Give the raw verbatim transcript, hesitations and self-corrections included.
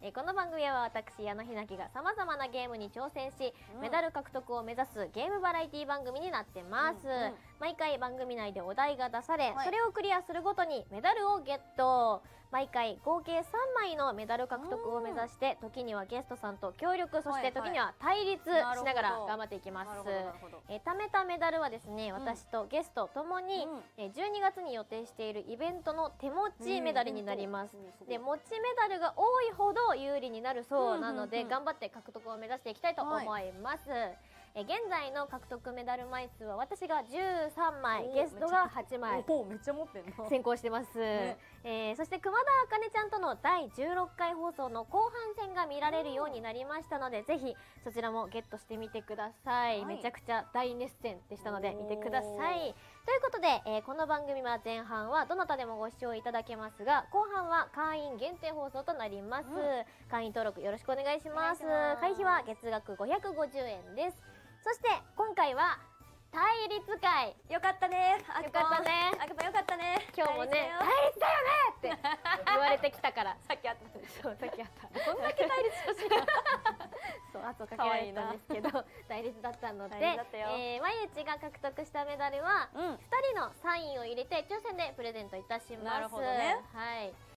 えー、この番組は私矢野ひなきがさまざまなゲームに挑戦し、うん、メダル獲得を目指すゲームバラエティ番組になってます、うんうん、毎回番組内でお題が出され、はい、それをクリアするごとにメダルをゲット。毎回合計さんまいのメダル獲得を目指して、時にはゲストさんと協力、そして時には対立しながら頑張っていきます。えー、貯めたメダルはですね、私とゲストともに、うん、えー、じゅうにがつに予定しているイベントの手持ちメダルになります。で、持ちメダルが多いほど有利になるそうなので、頑張って獲得を目指していきたいと思います。はい、え現在の獲得メダル枚数は私がじゅうさんまい、ゲストがはちまい、 おおめっちゃ持ってんの先行してます、ね、えー、そして熊田茜ちゃんとのだいじゅうろっかい放送の後半戦が見られるようになりましたので、ぜひそちらもゲットしてみてください、はい、めちゃくちゃ大熱戦でしたので見てください。ということで、えー、この番組は前半はどなたでもご視聴いただけますが、後半は会員限定放送となります、うん、会員登録よろしくお願いします。会費は月額ごひゃくごじゅうえんです。そして今回は対立会。 よかったね。 よかったね。 あくぽんよかったね。 今日もね、対立だよねって言われてきたから。 さっきあったでしょ。 さっきあった。こんだけ対立してた。そう、後かけられたんですけど、対立だったので、えー、毎日が獲得したメダルは、うん、ふたりのサインを入れて抽選でプレゼントいたします。なるほどね。はい。